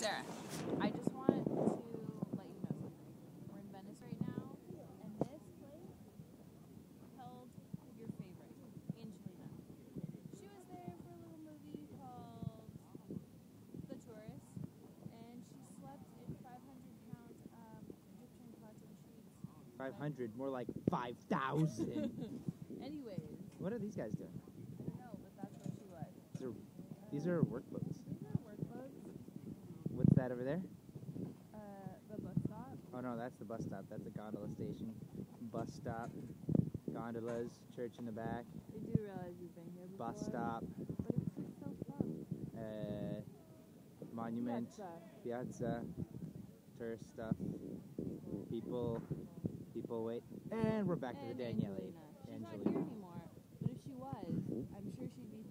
Sarah. I just want to let you know something. We're in Venice right now, and this place held your favorite, Angelina. She was there for a little movie called The Tourist, and she slept in 500-pound Egyptian cotton sheets. 500, more like 5,000. Anyways. What are these guys doing? I don't know, but that's where she was. These are work boats. These are work boats. What's that over there? The bus stop. Oh no, that's the bus stop. That's a gondola station. Bus stop. Gondolas. Church in the back. I do realize you've been here before. Bus stop. But it's just so fun. Monument. Piazza. Tourist stuff. People wait. And we're back to the Daniele. Angelina. She's not here anymore, but if she was, I'm sure she'd be